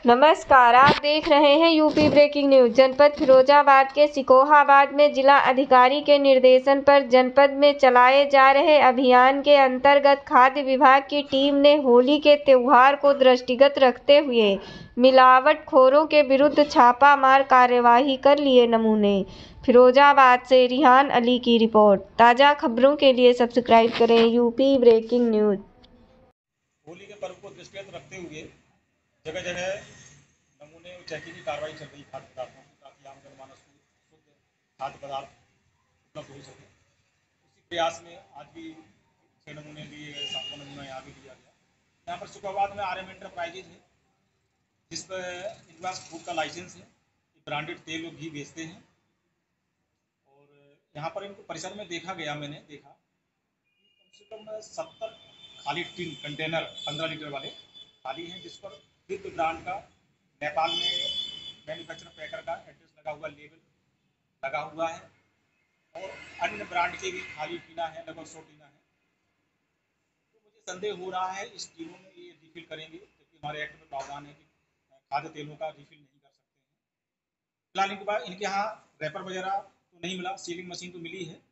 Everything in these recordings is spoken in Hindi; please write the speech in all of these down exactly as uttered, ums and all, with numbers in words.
नमस्कार, आप देख रहे हैं यूपी ब्रेकिंग न्यूज। जनपद फिरोजाबाद के सिकोहाबाद में जिला अधिकारी के निर्देशन पर जनपद में चलाए जा रहे अभियान के अंतर्गत खाद्य विभाग की टीम ने होली के त्योहार को दृष्टिगत रखते हुए मिलावटखोरों के विरुद्ध छापामार कार्यवाही कर लिए नमूने। फिरोजाबाद से रिहान अली की रिपोर्ट। ताज़ा खबरों के लिए सब्सक्राइब करें यूपी ब्रेकिंग न्यूज। होली के पर्व को दृष्टिगत रखते हुए जगह जगह नमूने और चेकिंग की कार्रवाई चल रही खाद्य पदार्थों की, ताकि आम जनमानस को शुद्ध खाद्य पदार्थ उपलब्ध हो सके। उसी प्रयास में आज भी छः नमूने लिए गए, सातवां नमूना यहाँ भी लिया गया। यहाँ पर सिकोहाबाद में आर एम एंटरप्राइजेज है, जिस पर इनके पास फूड का लाइसेंस है। ये ब्रांडेड तेल और घी बेचते हैं। और यहाँ पर इनको परिसर में देखा गया, मैंने देखा कम से कम सत्तर खाली टिन कंटेनर पंद्रह लीटर वाले खाली हैं, जिस पर विद ब्रांड का नेपाल में मैन्युफैक्चर पैकर का एड्रेस लगा हुआ, लेबल लगा हुआ है। और अन्य ब्रांड के भी खाली टीना है, लगभग सौ टीना है। तो मुझे संदेह हो रहा है इस टीनों में ये रिफिल करेंगे, क्योंकि हमारे एक्ट में प्रावधान है कि खाद्य तेलों का रिफिल नहीं कर सकते हैं। फिलहाल इनके पास इनके यहाँ रैपर वगैरह तो नहीं मिला, सीलिंग मशीन तो मिली है।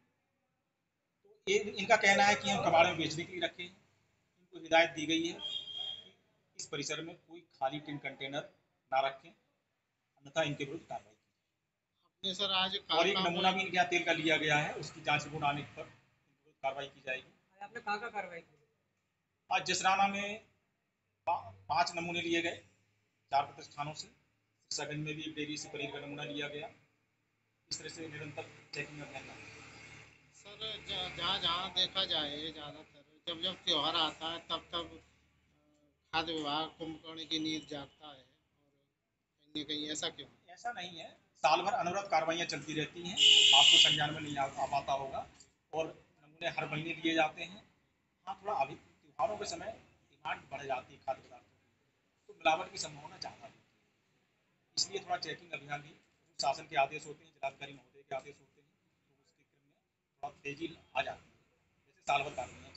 तो ये इनका कहना है कि हम कबाड़ में बेचने के लिए रखे हैं। इनको हिदायत दी गई है कि इस परिसर में कोई खाली टिन कंटेनर ना रखें, अन्यथा इनके विरुद्ध कार्रवाई की। सर आज और एक नमूना भी इनके यहाँ तेल का लिया गया है, उसकी जांच रिपोर्ट आने पर इनके विरुद्ध कार्रवाई की जाएगी। आपने कहाँ का कार्रवाई की? आज जसराना में पाँच नमूने लिए गए चार प्रतिष्ठानों से। सिरसागंज में भी एक डेयरी से पनीर का नमूना लिया गया। इस तरह से निरंतर चेकिंग अभियान। सर जहाँ जहाँ देखा जाए ज़्यादातर जब जब त्यौहार आता है तब तब खाद्य विभाग कुंभकर्ण की नींद जागता है, और कहीं न कहीं ऐसा क्यों? ऐसा नहीं है, साल भर अनवरत कार्रवाइयाँ चलती रहती हैं। आपको संज्ञान में नहीं आ, आ पाता होगा। और नमूने हर महीने लिए जाते हैं। हाँ, थोड़ा अभी त्योहारों के समय डिमांड बढ़ जाती है खाद्य पदार्थों की, तो मिलावट की संभावना ज़्यादा होती है। इसलिए थोड़ा चेकिंग अभियान भी शासन के आदेश होते हैं, जिलाधिकारी महोदय के आदेश होते हैं, तो उसके क्रम में थोड़ा तेजी आ जाती है। जैसे साल भर कार्रवाई